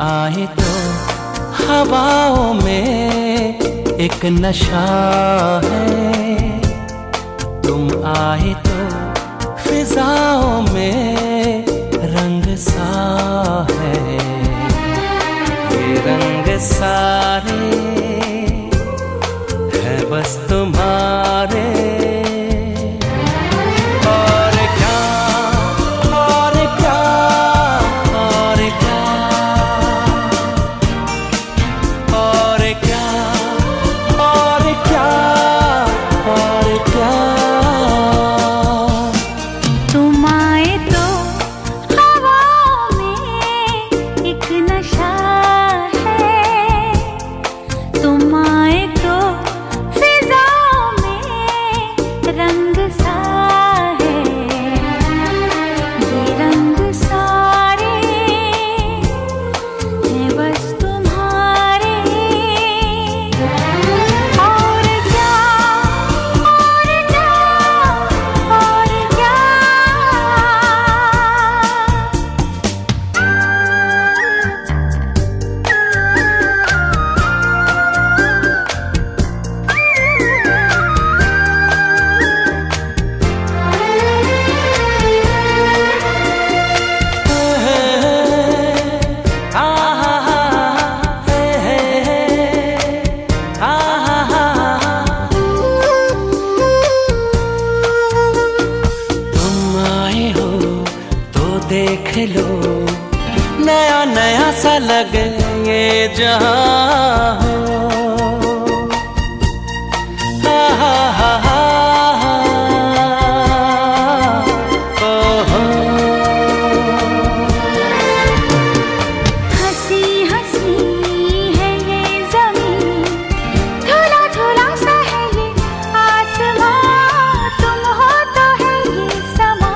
आए तो हवाओं में एक नशा है, तुम आए तो फिजाओं में रंग सा है। ये रंग सारे है बस तुम्हारे। देख लो नया नया सा लगे ये जहां हो। हा हा हा हा हंसी हंसी है ये ज़मीं, झूला झूला सा है ये आसमां, तुम हो तो है ये समा।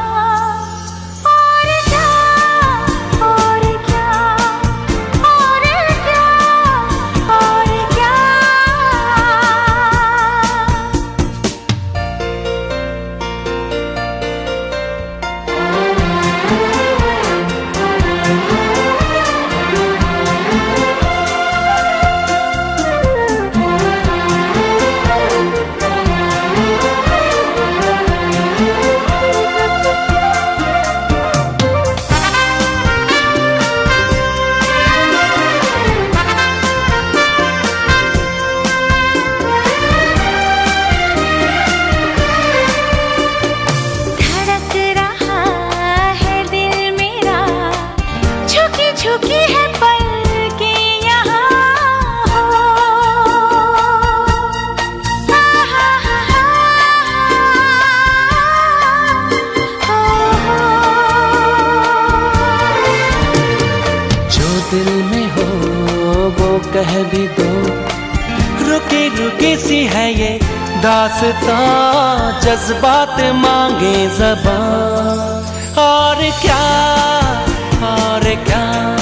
झुकी है पलके यहाँ हो। जो दिल में हो वो कह भी दो, रुकी रुकी सी है ये दास्तां, जज्बात मांगे ज़बान। और क्या